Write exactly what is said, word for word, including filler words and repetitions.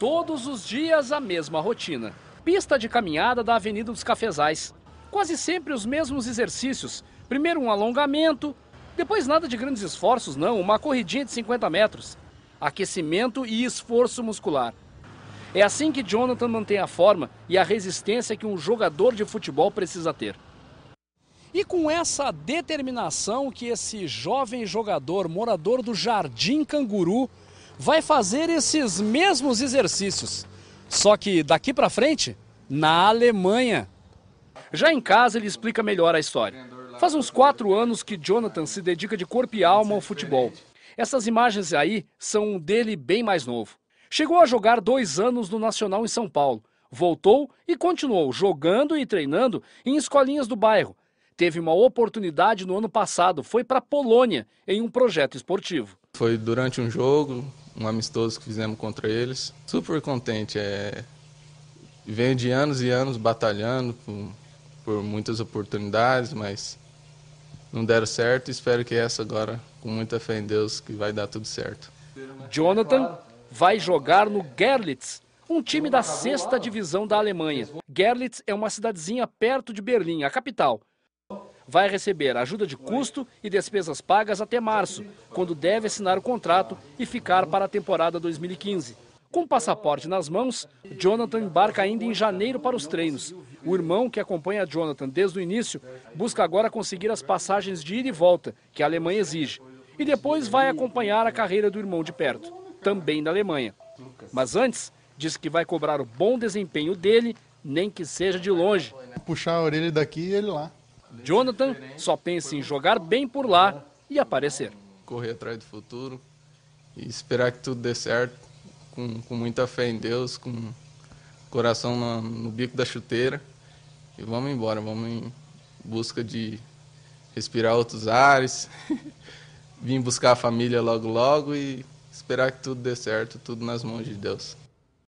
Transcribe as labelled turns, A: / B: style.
A: Todos os dias a mesma rotina. Pista de caminhada da Avenida dos Cafezais. Quase sempre os mesmos exercícios. Primeiro um alongamento, depois nada de grandes esforços não, uma corridinha de cinquenta metros. Aquecimento e esforço muscular. É assim que Jonathan mantém a forma e a resistência que um jogador de futebol precisa ter. E com essa determinação que esse jovem jogador, morador do Jardim Canguru, vai fazer esses mesmos exercícios. Só que daqui para frente, na Alemanha. Já em casa ele explica melhor a história. Faz uns quatro anos que Jonathan se dedica de corpo e alma ao futebol. Essas imagens aí são dele bem mais novo. Chegou a jogar dois anos no Nacional em São Paulo. Voltou e continuou jogando e treinando em escolinhas do bairro. Teve uma oportunidade no ano passado, foi para a Polônia, em um projeto esportivo.
B: Foi durante um jogo, um amistoso que fizemos contra eles. Super contente. É... Venho de anos e anos batalhando por, por muitas oportunidades, mas não deram certo. Espero que essa agora, com muita fé em Deus, que vai dar tudo certo.
A: Jonathan vai jogar no Görlitz, um time da sexta divisão da Alemanha. Görlitz é uma cidadezinha perto de Berlim, a capital. Vai receber ajuda de custo e despesas pagas até março, quando deve assinar o contrato e ficar para a temporada dois mil e quinze. Com o passaporte nas mãos, Jonathan embarca ainda em janeiro para os treinos. O irmão, que acompanha Jonathan desde o início, busca agora conseguir as passagens de ida e volta, que a Alemanha exige. E depois vai acompanhar a carreira do irmão de perto, também na Alemanha. Mas antes, diz que vai cobrar o bom desempenho dele, nem que seja de longe.
C: Puxar a orelha daqui e ele lá.
A: Jonathan só pensa em jogar bem por lá e aparecer.
B: Correr atrás do futuro e esperar que tudo dê certo, com, com muita fé em Deus, com coração no, no bico da chuteira. E vamos embora, vamos em busca de respirar outros ares, vir buscar a família logo logo e esperar que tudo dê certo, tudo nas mãos de Deus.